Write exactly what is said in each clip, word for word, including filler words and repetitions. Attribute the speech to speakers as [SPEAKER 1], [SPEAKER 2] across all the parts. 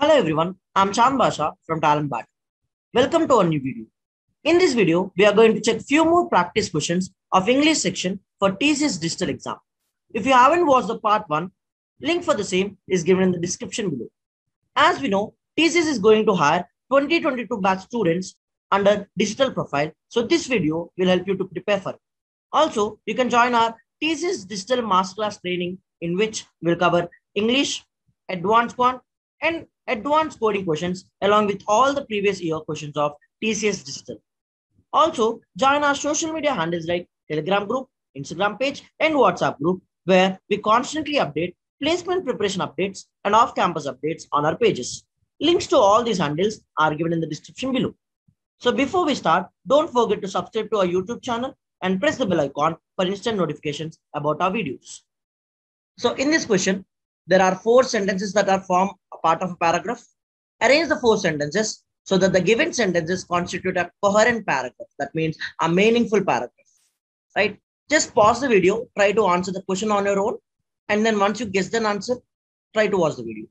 [SPEAKER 1] Hello everyone, I'm Chand Basha from Talent Bat. Welcome to our new video. In this video, we are going to check few more practice questions of English section for T C S Digital Exam. If you haven't watched the part one, link for the same is given in the description below. As we know, T C S is going to hire twenty twenty-two batch students under digital profile. So this video will help you to prepare for it. Also, you can join our T C S Digital Masterclass training in which we'll cover English, Advanced Quant, and advanced coding questions along with all the previous year questions of T C S Digital. Also, join our social media handles like Telegram group, Instagram page, and WhatsApp group where we constantly update placement preparation updates and off-campus updates on our pages. Links to all these handles are given in the description below. So before we start, don't forget to subscribe to our YouTube channel and press the bell icon for instant notifications about our videos. So in this question, there are four sentences that are formed a part of a paragraph. Arrange the four sentences so that the given sentences constitute a coherent paragraph. That means a meaningful paragraph, right? Just pause the video, try to answer the question on your own. And then once you guess the answer, try to watch the video.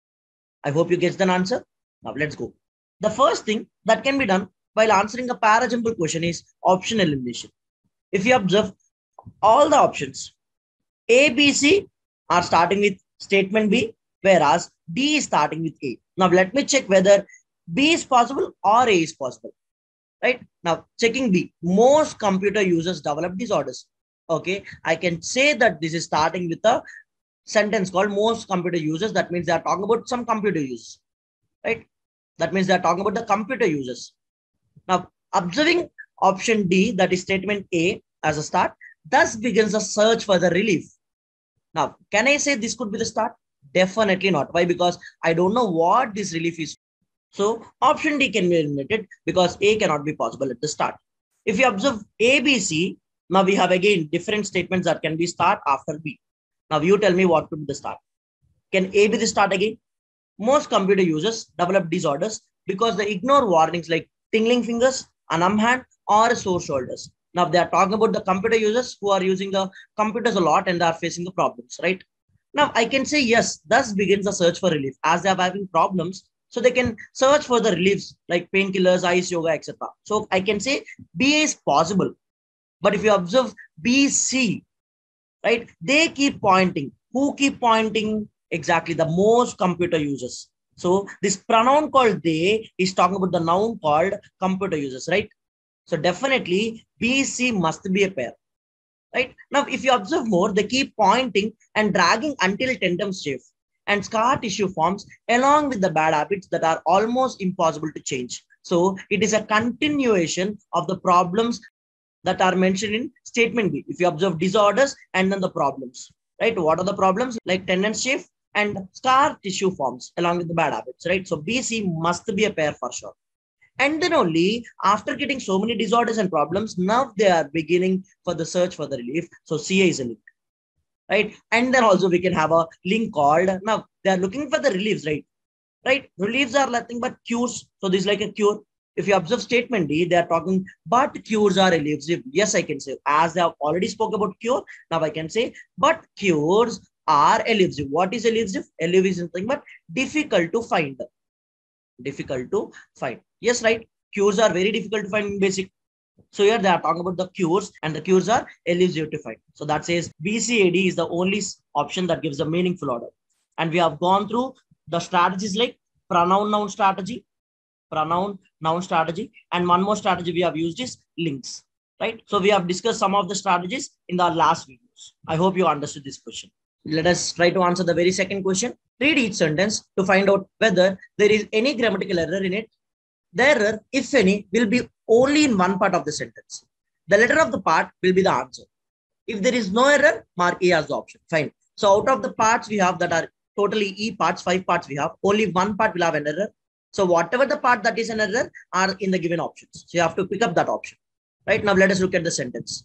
[SPEAKER 1] I hope you guessed the answer. Now let's go. The first thing that can be done while answering a parajumble question is option elimination. If you observe all the options, A, B, C are starting with statement B, whereas D is starting with A. Now let me check whether B is possible or A is possible. Right now, checking B, most computer users develop disorders. Okay, I can say that this is starting with a sentence called most computer users. That means they are talking about some computer users, right? That means they are talking about the computer users. Now, observing option D, that is statement A as a start, thus begins a search for the relief. Now, can I say this could be the start? Definitely not. Why? Because I don't know what this relief is. So option D can be eliminated because A cannot be possible at the start. If you observe A, B, C, now we have again different statements that can be start after B. Now you tell me what could be the start. Can A be the start again? Most computer users develop disorders because they ignore warnings like tingling fingers, a numb hand, or sore shoulders. Now they are talking about the computer users who are using the computers a lot and they are facing the problems, right? Now I can say yes, thus begins the search for relief as they are having problems. So they can search for the reliefs like painkillers, ice, yoga, et cetera. So I can say B is possible. But if you observe B, C, right, they keep pointing. Who keep pointing? Exactly, the most computer users. So this pronoun called they is talking about the noun called computer users, right? So definitely B, C must be a pair, right? Now, if you observe more, they keep pointing and dragging until tendons chafe and scar tissue forms along with the bad habits that are almost impossible to change. So it is a continuation of the problems that are mentioned in statement B. If you observe disorders and then the problems, right? What are the problems? Like tendons chafe and scar tissue forms along with the bad habits, right? So B, C must be a pair for sure. And then only after getting so many disorders and problems, now they are beginning for the search for the relief. So C A is a link, right? And then also we can have a link called, now they are looking for the reliefs, right? Right? Reliefs are nothing but cures. So this is like a cure. If you observe statement D, they are talking, but cures are elusive. Yes, I can say, as they have already spoke about cure, now I can say, but cures are elusive. What is elusive? Elusive is nothing but difficult to find. Difficult to find. Yes, right? Cures are very difficult to find in basic. So here they are talking about the cures and the cures are elusive to find. So that says B C A D is the only option that gives a meaningful order. And we have gone through the strategies like pronoun noun strategy, pronoun noun strategy, and one more strategy we have used is links, right? So we have discussed some of the strategies in the last videos. I hope you understood this question. Let us try to answer the very second question. Read each sentence to find out whether there is any grammatical error in it. The error, if any, will be only in one part of the sentence. The letter of the part will be the answer. If there is no error, mark A as the option. Fine. So out of the parts we have that are totally E parts, five parts we have, only one part will have an error. So whatever the part that is an error are in the given options. So you have to pick up that option. Right now, let us look at the sentence.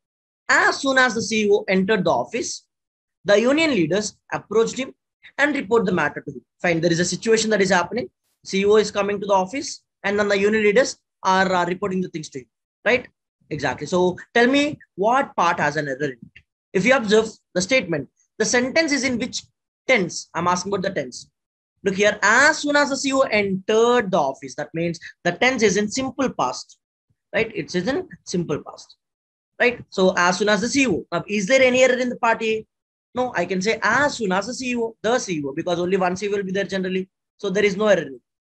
[SPEAKER 1] As soon as the C E O entered the office, the union leaders approached him and report the matter to him. Fine. There is a situation that is happening. C E O is coming to the office and then the union leaders are uh, reporting the things to him. Right? Exactly. So tell me what part has an error in it. If you observe the statement, the sentence is in which tense? I'm asking about the tense. Look here, as soon as the C E O entered the office, that means the tense is in simple past, right? It's in simple past, right? So as soon as the C E O, now is there any error in the part A? No, I can say as soon as the C E O, the C E O, because only one C E O will be there generally. So there is no error.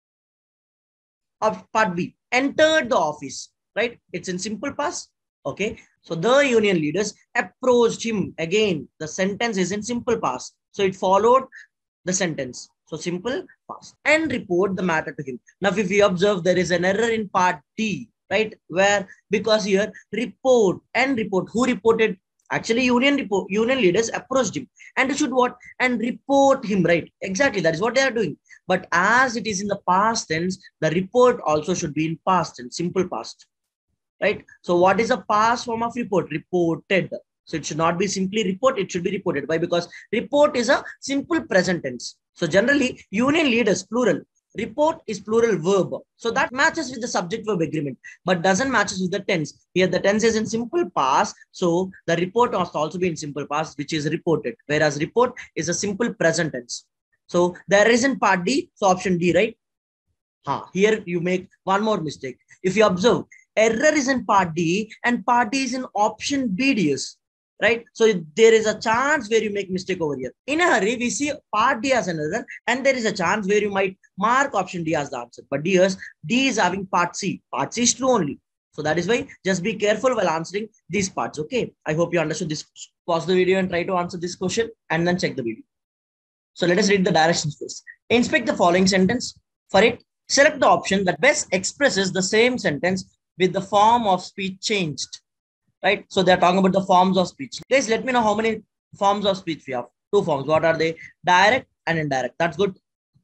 [SPEAKER 1] Of part B, entered the office, right? It's in simple past. Okay. So the union leaders approached him. Again, the sentence is in simple past. So it followed the sentence. So simple past. And report the matter to him. Now, if we observe, there is an error in part D, right? Where, because here, report and report. Who reported? Actually, union report, union leaders approached him and should what? And report him, right? Exactly. That is what they are doing. But as it is in the past tense, the report also should be in past tense, simple past, right? So what is a past form of report? Reported. So it should not be simply report. It should be reported. Why? Because report is a simple present tense. So generally, union leaders, plural. Report is plural verb. So that matches with the subject verb agreement, but doesn't matches with the tense. Here the tense is in simple past. So the report must also be in simple past, which is reported. Whereas report is a simple present tense. So there isn't part D. So option D, right? Huh. Here you make one more mistake. If you observe, error is in part D and part D is in option B, D S. Right? So there is a chance where you make mistake over here. In a hurry, we see part D as an error, and there is a chance where you might mark option D as the answer. But D is, D is having part C. Part C is true only. So that is why just be careful while answering these parts. Okay. I hope you understood this. Pause the video and try to answer this question and then check the video. So let us read the directions first. Inspect the following sentence. For it, select the option that best expresses the same sentence with the form of speech changed. Right? So they're talking about the forms of speech. Please let me know how many forms of speech we have. Two forms. What are they? Direct and indirect. That's good.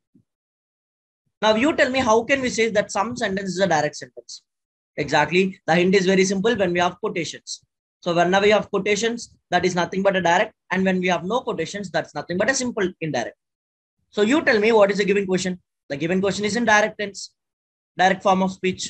[SPEAKER 1] Now you tell me, how can we say that some sentence is a direct sentence? Exactly. The hint is very simple when we have quotations. So whenever we have quotations, that is nothing but a direct. And when we have no quotations, that's nothing but a simple indirect. So you tell me, what is the given question? The given question is in direct tense, direct form of speech.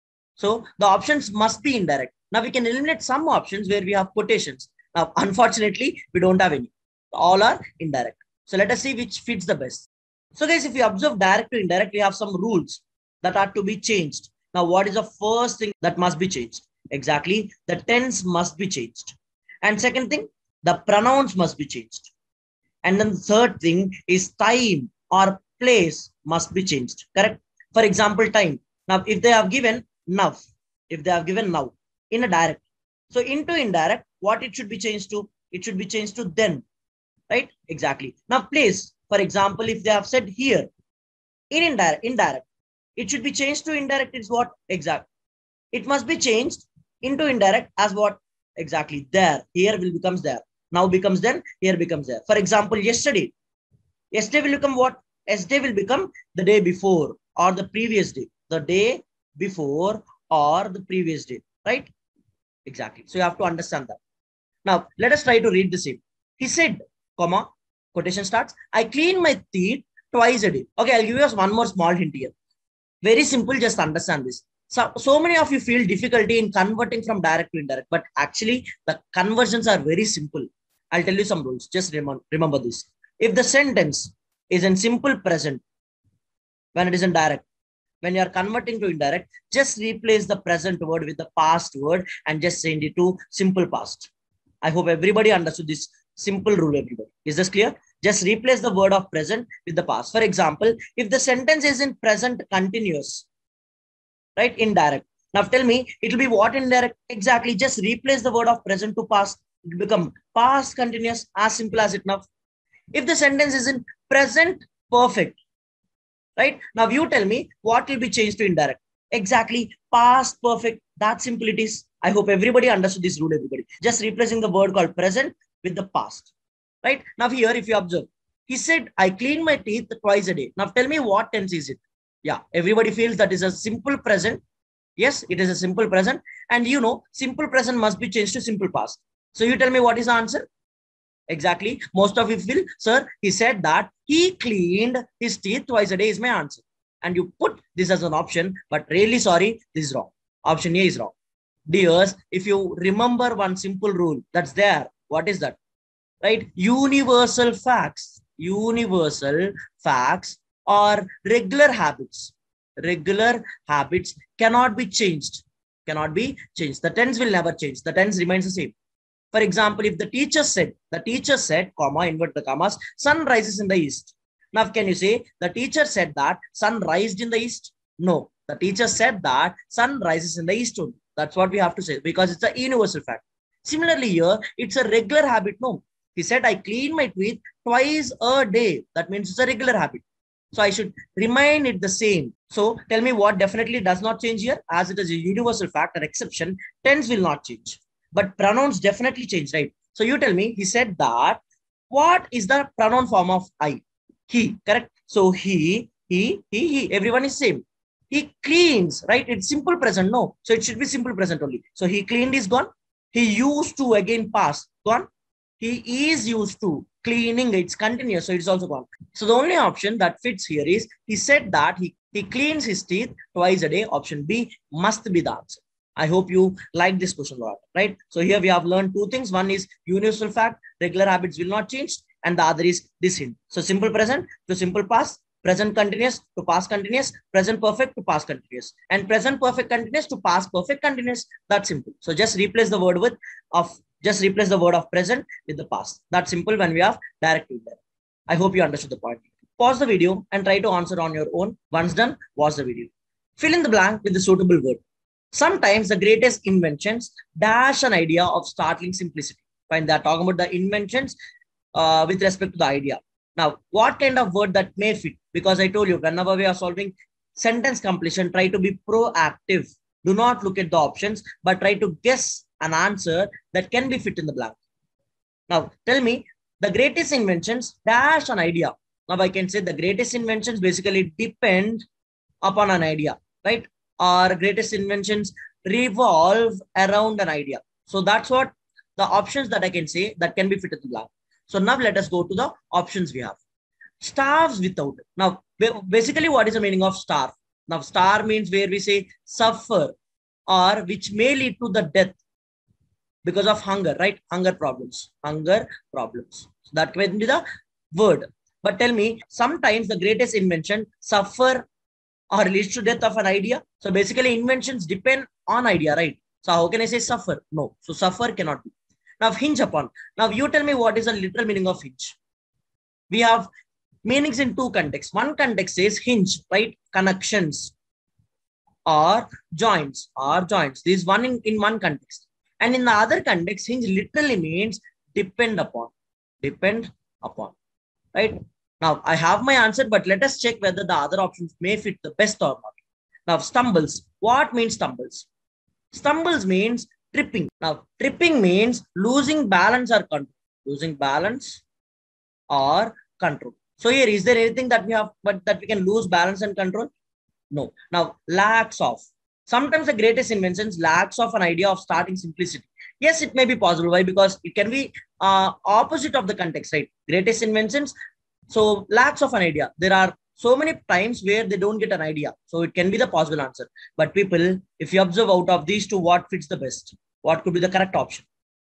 [SPEAKER 1] So the options must be indirect. Now we can eliminate some options where we have quotations. Now, unfortunately, we don't have any. All are indirect. So let us see which fits the best. So guys, if you observe direct to indirect, we have some rules that are to be changed. Now, what is the first thing that must be changed? Exactly. The tense must be changed. And second thing, the pronouns must be changed. And then the third thing is time or place must be changed. Correct? For example, time. Now, if they have given now, if they have given now in a direct, so into indirect, what it should be changed to? It should be changed to then, right? Exactly. Now, place, for example, if they have said here in indirect, indirect, it should be changed to indirect is what? Exact. It must be changed into indirect as what? Exactly. There. Here will becomes there. Now becomes then. Here becomes there. For example, yesterday. Yesterday will become what? Yesterday will become the day before or the previous day. The day before or the previous day. Right? Exactly. So you have to understand that. Now, let us try to read the same. He said, comma, quotation starts, I clean my teeth twice a day. Okay, I'll give you one more small hint here. Very simple, just understand this. So, so many of you feel difficulty in converting from direct to indirect, but actually the conversions are very simple. I'll tell you some rules. Just remember, remember this. If the sentence is in simple present, when it is in direct, when you are converting to indirect, just replace the present word with the past word and just change it to simple past. I hope everybody understood this simple rule, everybody. Is this clear? Just replace the word of present with the past. For example, if the sentence is in present continuous, right, indirect. Now tell me, it will be what indirect? Exactly, just replace the word of present to past. It will become past continuous, as simple as it now. If the sentence is in present perfect, right? Now you tell me what will be changed to indirect. Exactly, past perfect. That simple it is. I hope everybody understood this rule, everybody. Just replacing the word called present with the past. Right? Now here, if you observe, he said, I clean my teeth twice a day. Now tell me what tense is it? Yeah, everybody feels that is a simple present. Yes, it is a simple present. And you know, simple present must be changed to simple past. So you tell me what is the answer? Exactly. Most of you feel, sir, he said that he cleaned his teeth twice a day is my answer. And you put this as an option, but really sorry, this is wrong. Option A is wrong. Dears, if you remember one simple rule that's there, what is that? Right? Universal facts. Universal facts or regular habits. Regular habits cannot be changed. Cannot be changed. The tense will never change. The tense remains the same. For example, if the teacher said, the teacher said, comma, invert the commas, sun rises in the east. Now, can you say the teacher said that sun rised in the east? No, the teacher said that sun rises in the east only. That's what we have to say because it's a universal fact. Similarly, here, it's a regular habit. No, he said, I clean my teeth twice a day. That means it's a regular habit. So I should remain it the same. So tell me what definitely does not change here. As it is a universal fact or exception, tense will not change. But pronouns definitely change, right? So you tell me, he said that. What is the pronoun form of I? He, correct? So he, he, he, he, everyone is same. He cleans, right? It's simple present, no. So it should be simple present only. So he cleaned is gone. He used to again pass, gone. He is used to cleaning, it's continuous, so it's also gone. So the only option that fits here is he said that he, he cleans his teeth twice a day. Option B must be the answer. I hope you like this question a lot, right? So here we have learned two things. One is universal fact, regular habits will not change. And the other is this hint. So simple present to simple past, present continuous to past continuous, present perfect to past continuous, and present perfect continuous to past perfect continuous. That's simple. So just replace the word with of just replace the word of present with the past. That's simple when we have directive there. I hope you understood the point. Pause the video and try to answer on your own. Once done, watch the video. Fill in the blank with the suitable word. Sometimes the greatest inventions dash an idea of startling simplicity. When they're talking about the inventions uh, with respect to the idea. Now, what kind of word that may fit? Because I told you, whenever we are solving sentence completion, try to be proactive. Do not look at the options, but try to guess an answer that can be fit in the blank. Now, tell me, the greatest inventions dash an idea. Now, I can say the greatest inventions basically depend upon an idea, right? Or greatest inventions revolve around an idea. So that's what the options that I can say that can be fit in the blank. So now let us go to the options we have. Starves without. Now, basically, what is the meaning of starve? Now, starve means where we say suffer or which may lead to the death because of hunger, right? Hunger problems. Hunger problems. So that can be the word. But tell me, sometimes the greatest invention suffer or leads to death of an idea. So basically, inventions depend on idea, right? So how can I say suffer? No. So suffer cannot be. Now, hinge upon. Now, you tell me what is the literal meaning of hinge. We have meanings in two contexts. One context says hinge, right? Connections or joints or joints. This is one in, in one context. And in the other context, hinge literally means depend upon. Depend upon, right? Now, I have my answer, but let us check whether the other options may fit the best or not. Now, stumbles. What means stumbles? Stumbles means tripping. Now, tripping means losing balance or control. Losing balance or control. So here, is there anything that we have, but that we can lose balance and control? No. Now, lacks of. Sometimes the greatest inventions lacks of an idea of starting simplicity. Yes, it may be possible. Why? Because it can be uh, opposite of the context, right? Greatest inventions. So lacks of an idea. There are so many times where they don't get an idea. So it can be the possible answer. But people, if you observe out of these two, what fits the best? What could be the correct option?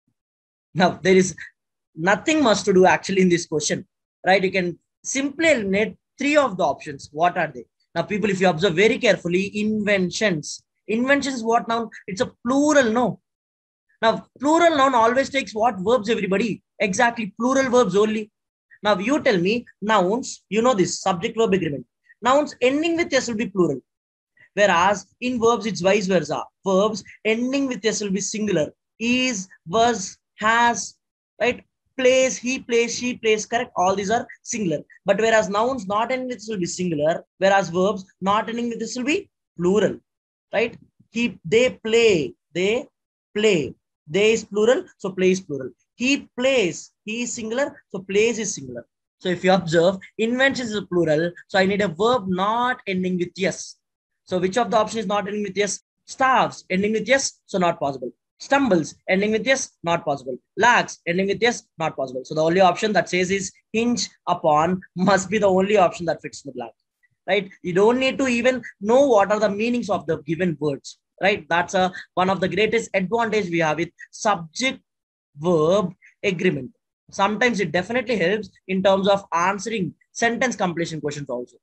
[SPEAKER 1] Now, there is nothing much to do actually in this question, right? You can simply eliminate three of the options. What are they? Now, people, if you observe very carefully, inventions. Inventions, what noun? It's a plural, no? Now, plural noun always takes what verbs, everybody? Exactly, plural verbs only. Now, you tell me, nouns, you know this, subject-verb agreement. Nouns ending with S will be plural. Whereas, in verbs, it's vice versa. Verbs ending with S will be singular. Is, was, has, right? Plays, he plays, she plays, correct? All these are singular. But whereas nouns not ending with S will be singular, whereas verbs not ending with S will be plural, right? He, they play, they play. They is plural, so play is plural. He plays, he is singular, so plays is singular. So if you observe, inventions is a plural, so I need a verb not ending with yes. So which of the options is not ending with yes? Starves, ending with yes, so not possible. Stumbles, ending with yes, not possible. Lacks, ending with yes, not possible. So the only option that says is hinge upon must be the only option that fits in the blank, right? You don't need to even know what are the meanings of the given words, right? That's a, one of the greatest advantage we have with subject verb agreement. Sometimes it definitely helps in terms of answering sentence completion questions also.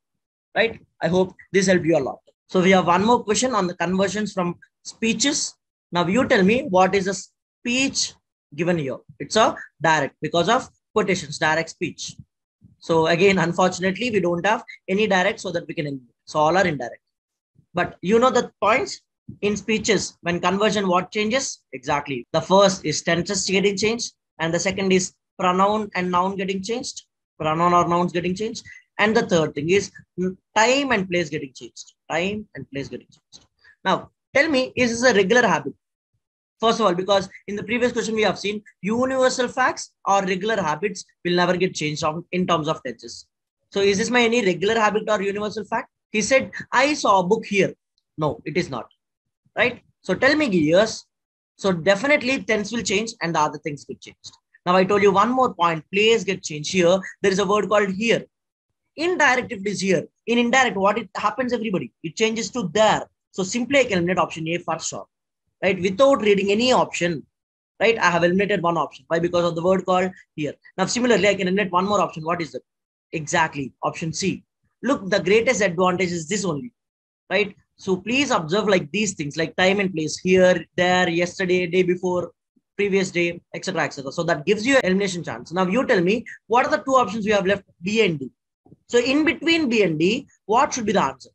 [SPEAKER 1] right? I hope this helped you a lot. So we have one more question on the conversions from speeches. Now you tell me what is a speech given here. It's a direct because of quotations, direct speech. So again, unfortunately, we don't have any direct so that we can eliminate. So all are indirect. But you know the points in speeches when conversion what changes? Exactly. The first is tenses getting changed and the second is pronoun and noun getting changed. Pronoun or nouns getting changed. And the third thing is time and place getting changed. Time and place getting changed. Now, tell me, is this a regular habit? First of all, because in the previous question we have seen universal facts or regular habits will never get changed in terms of tenses. So is this my any regular habit or universal fact? He said, I saw a book here. No, it is not. Right? So tell me, yes. So definitely tense will change and the other things get changed. Now I told you one more point, place get changed. Here, there is a word called here. Indirect it is here. In indirect, what it happens, everybody? It changes to there. So simply I can eliminate option A for sure. Right? Without reading any option, right? I have eliminated one option. Why? Because of the word called here. Now, similarly, I can eliminate one more option. What is it? Exactly. Option C. Look, the greatest advantage is this only, right? So please observe like these things, like time and place, here, there, yesterday, day before, previous day, et cetera, et cetera. So that gives you an elimination chance. Now you tell me, what are the two options we have left? B and D. So in between B and D, what should be the answer?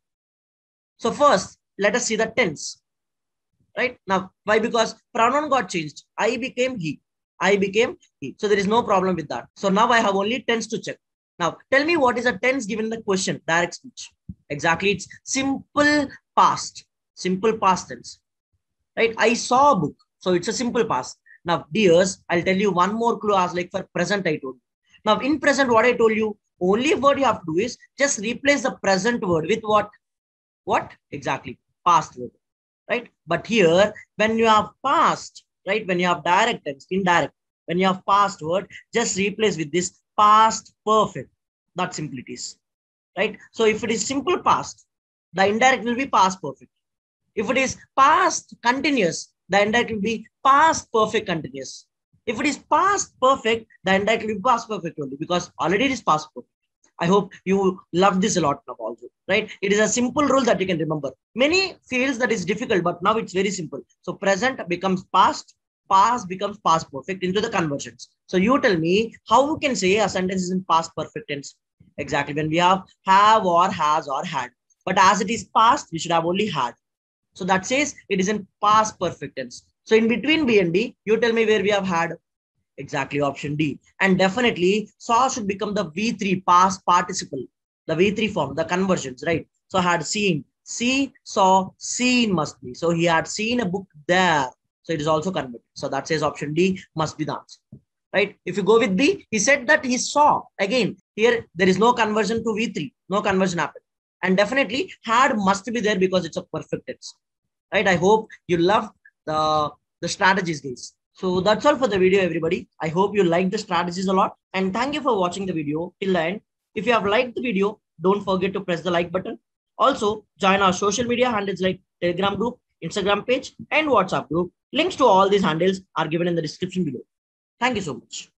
[SPEAKER 1] So first, let us see the tense. Right now, why? Because pronoun got changed. I became he. I became he. So there is no problem with that. So now I have only tense to check. Now tell me what is a tense given the question, direct speech. Exactly. It's simple past, simple past tense. Right. I saw a book. So it's a simple past. Now, dears, I'll tell you one more clue as like for present I told you. Now in present, what I told you, only word you have to do is just replace the present word with what? What? Exactly. Past word. Right? But here, when you have past, right? When you have direct tense, indirect, when you have past word, just replace with this past perfect. That's simple it is. Right? So if it is simple past, the indirect will be past perfect. If it is past continuous, the indirect will be past perfect continuous. If it is past perfect, the indirect will be past perfect only because already it is past perfect. I hope you love this a lot now also, right? It is a simple rule that you can remember. Many feels that is difficult, but now it's very simple. So present becomes past, past becomes past perfect into the conversions. So you tell me how you can say a sentence is in past perfect tense. Exactly, when we have have or has or had. But as it is past, we should have only had. So that says it is in past perfect tense. So in between B and D, you tell me where we have had. Exactly, option D. And definitely saw should become the V three, past participle, the V three form, the conversions, right? So had seen, see, saw, seen must be. So he had seen a book there. So it is also converted. So that says option D must be the answer, right? If you go with B, he said that he saw. Again, here there is no conversion to V three, no conversion happened. And definitely had must be there because it's a perfect tense, right? I hope you love the, the strategies, guys. So that's all for the video, everybody. I hope you liked the strategies a lot. And thank you for watching the video till the end. If you have liked the video, don't forget to press the like button. Also, join our social media handles like Telegram group, Instagram page, and WhatsApp group. Links to all these handles are given in the description below. Thank you so much.